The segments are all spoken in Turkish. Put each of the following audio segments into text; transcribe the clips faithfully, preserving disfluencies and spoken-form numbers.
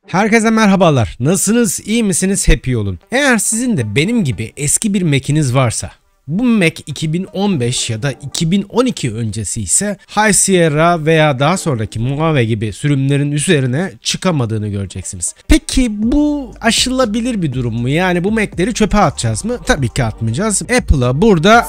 Herkese merhabalar. Nasılsınız? İyi misiniz? Hep iyi olun. Eğer sizin de benim gibi eski bir Mac'iniz varsa, bu Mac iki bin on beş ya da iki bin on iki öncesi ise High Sierra veya daha sonraki Mojave gibi sürümlerin üzerine çıkamadığını göreceksiniz. Peki bu aşılabilir bir durum mu? Yani bu Mac'leri çöpe atacağız mı? Tabii ki atmayacağız. Apple'a burada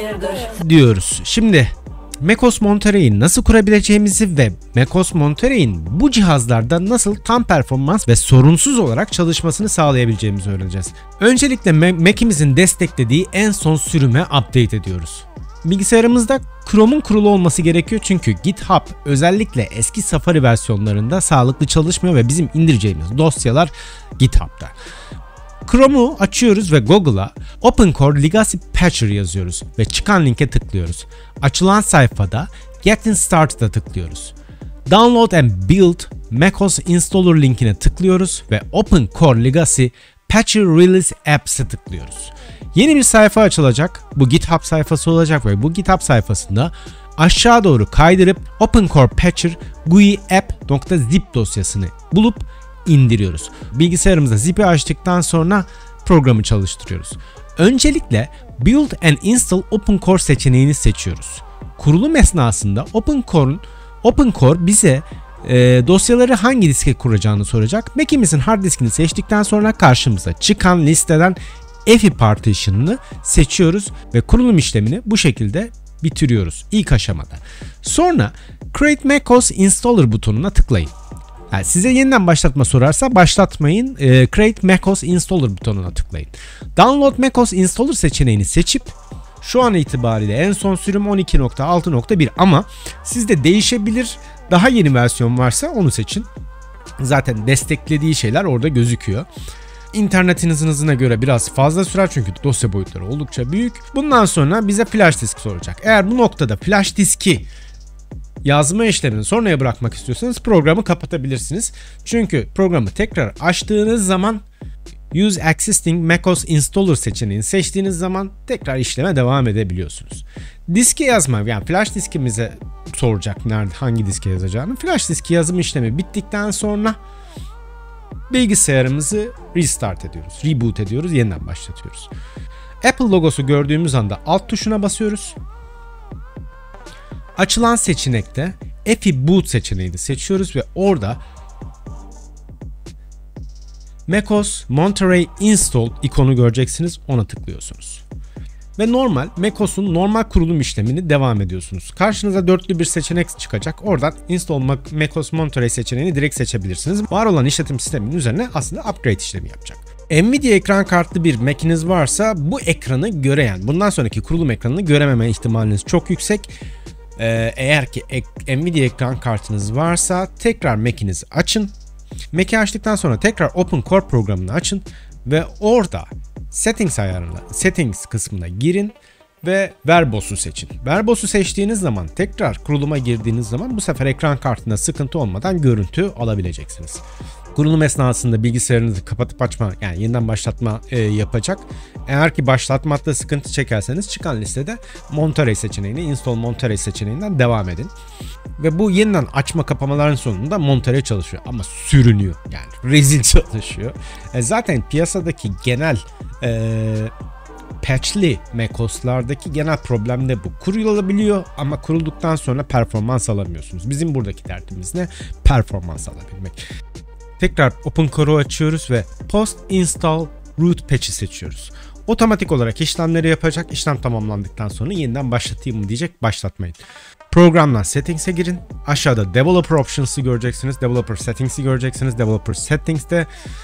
diyoruz. Şimdi macOS Monterey'i nasıl kurabileceğimizi ve macOS Monterey'in bu cihazlarda nasıl tam performans ve sorunsuz olarak çalışmasını sağlayabileceğimizi öğreneceğiz. Öncelikle Mac'imizin desteklediği en son sürüme update ediyoruz. Bilgisayarımızda Chrome'un kurulu olması gerekiyor çünkü GitHub özellikle eski Safari versiyonlarında sağlıklı çalışmıyor ve bizim indireceğimiz dosyalar GitHub'da. Chrome'u açıyoruz ve Google'a OpenCore Legacy Patcher yazıyoruz ve çıkan linke tıklıyoruz. Açılan sayfada Getting Started'a tıklıyoruz. Download and Build macOS Installer linkine tıklıyoruz ve OpenCore Legacy Patcher Release Apps'e tıklıyoruz. Yeni bir sayfa açılacak. Bu GitHub sayfası olacak ve bu GitHub sayfasında aşağı doğru kaydırıp OpenCore Patcher G U I app.zip dosyasını bulup indiriyoruz. Bilgisayarımızda zip'i açtıktan sonra programı çalıştırıyoruz. Öncelikle Build and Install OpenCore seçeneğini seçiyoruz. Kurulum esnasında OpenCore'un OpenCore bize e, dosyaları hangi diske kuracağını soracak. Mac'imizin hard diskini seçtikten sonra karşımıza çıkan listeden E F I partition'ını seçiyoruz ve kurulum işlemini bu şekilde bitiriyoruz ilk aşamada. Sonra Create macOS Installer butonuna tıklayın. Yani size yeniden başlatma sorarsa başlatmayın. E, Create macOS Installer butonuna tıklayın. Download macOS Installer seçeneğini seçip şu an itibariyle en son sürüm on iki nokta altı nokta bir ama sizde değişebilir. Daha yeni versiyon varsa onu seçin. Zaten desteklediği şeyler orada gözüküyor. İnternetinizin hızına göre biraz fazla sürer çünkü dosya boyutları oldukça büyük. Bundan sonra bize flash disk soracak. Eğer bu noktada flash diski yazma işlemini sonraya bırakmak istiyorsanız programı kapatabilirsiniz. Çünkü programı tekrar açtığınız zaman Use Existing macOS Installer seçeneğini seçtiğiniz zaman tekrar işleme devam edebiliyorsunuz. Diske yazma, yani flash diskimize soracak nerede, hangi diske yazacağını. Flash diski yazım işlemi bittikten sonra bilgisayarımızı restart ediyoruz, reboot ediyoruz, yeniden başlatıyoruz. Apple logosu gördüğümüz anda alt tuşuna basıyoruz. Açılan seçenekte E F I Boot seçeneğini seçiyoruz ve orada macOS Monterey Install ikonu göreceksiniz, ona tıklıyorsunuz. Ve normal macOS'un normal kurulum işlemini devam ediyorsunuz. Karşınıza dörtlü bir seçenek çıkacak. Oradan Install macOS Monterey seçeneğini direkt seçebilirsiniz. Var olan işletim sisteminin üzerine aslında upgrade işlemi yapacak. Nvidia ekran kartlı bir Mac'iniz varsa bu ekranı göreyen, bundan sonraki kurulum ekranını görememe ihtimaliniz çok yüksek. Ee, eğer ki ek, Nvidia ekran kartınız varsa tekrar Mac'inizi açın. Mac'i açtıktan sonra tekrar OpenCore programını açın ve orada Settings ayarına, Settings kısmına girin ve Verbos'u seçin. Verbos'u seçtiğiniz zaman tekrar kuruluma girdiğiniz zaman bu sefer ekran kartında sıkıntı olmadan görüntü alabileceksiniz. Kurulum esnasında bilgisayarınızı kapatıp açma, yani yeniden başlatma e, yapacak. Eğer ki başlatmakta sıkıntı çekerseniz çıkan listede Monterey seçeneğini, Install Monterey seçeneğinden devam edin. Ve bu yeniden açma kapamaların sonunda Monterey çalışıyor ama sürünüyor, yani rezil çalışıyor. E, zaten piyasadaki genel e, patchli macOS'lardaki genel problem de bu. Kurulabiliyor ama kurulduktan sonra performans alamıyorsunuz. Bizim buradaki derdimiz ne? Performans alabilmek. Tekrar OpenCore'u açıyoruz ve Post Install Root Patch'i seçiyoruz. Otomatik olarak işlemleri yapacak. İşlem tamamlandıktan sonra yeniden başlatayım mı diyecek, başlatmayın. Programdan Settings'e girin. Aşağıda Developer Options'ı göreceksiniz. Developer Settings'i göreceksiniz. Developer Settings'te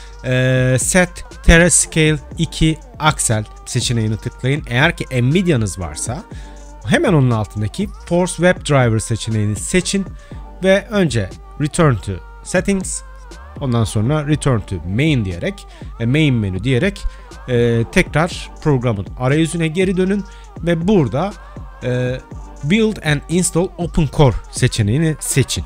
e, Set Terascale iki Axel seçeneğini tıklayın. Eğer ki Nvidia'nız varsa hemen onun altındaki Force Web Driver seçeneğini seçin ve önce Return to Settings, ondan sonra Return to Main diyerek, Main menü diyerek e, tekrar programın arayüzüne geri dönün ve burada e, Build and Install OpenCore seçeneğini seçin.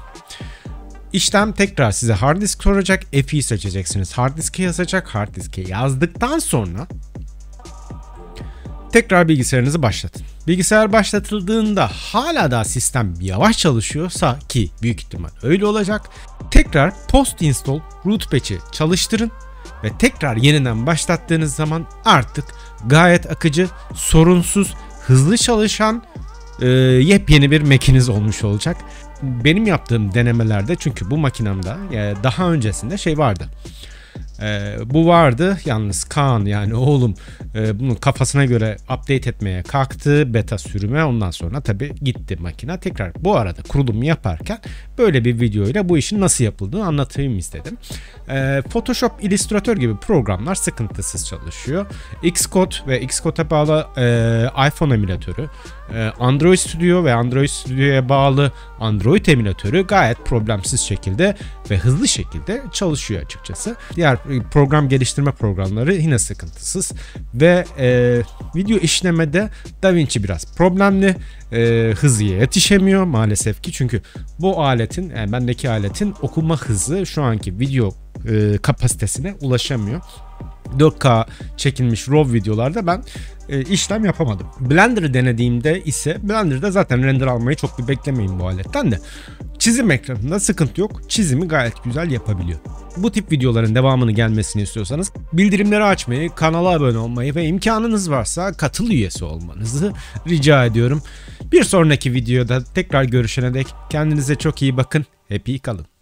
İşlem tekrar size hard disk soracak. F I'yi seçeceksiniz. Hard diske yazacak. Hard diske yazdıktan sonra Tekrar bilgisayarınızı başlatın. Bilgisayar başlatıldığında hala da sistem yavaş çalışıyorsa, ki büyük ihtimal öyle olacak, tekrar post install root patch'i çalıştırın ve tekrar yeniden başlattığınız zaman artık gayet akıcı, sorunsuz, hızlı çalışan e, yepyeni bir Mac'iniz olmuş olacak. Benim yaptığım denemelerde, çünkü bu makinemde e, daha öncesinde şey vardı. Ee, bu vardı, yalnız Kaan, yani oğlum e, bunun kafasına göre update etmeye kalktı, beta sürüme, ondan sonra tabi gitti makine. Tekrar bu arada kurulumu yaparken böyle bir video ile bu işin nasıl yapıldığını anlatayım istedim. Ee, Photoshop, Illustrator gibi programlar sıkıntısız çalışıyor. Xcode ve Xcode'a bağlı e, iPhone emülatörü, e, Android Studio ve Android Studio'ya bağlı Android emülatörü gayet problemsiz şekilde ve hızlı şekilde çalışıyor açıkçası. Diğer program geliştirme programları yine sıkıntısız ve e, video işlemede DaVinci biraz problemli, e, hızlıya yetişemiyor maalesef ki, çünkü bu aletin, yani bendeki aletin okuma hızı şu anki video e, kapasitesine ulaşamıyor. dört K çekilmiş RAW videolarda ben e, işlem yapamadım. Blender'ı denediğimde ise, Blender'da zaten render almayı çok bir beklemeyin bu aletten de. Çizim ekranında sıkıntı yok. Çizimi gayet güzel yapabiliyor. Bu tip videoların devamını gelmesini istiyorsanız bildirimleri açmayı, kanala abone olmayı ve imkanınız varsa katıl üyesi olmanızı rica ediyorum. Bir sonraki videoda tekrar görüşene dek kendinize çok iyi bakın. Hep iyi kalın.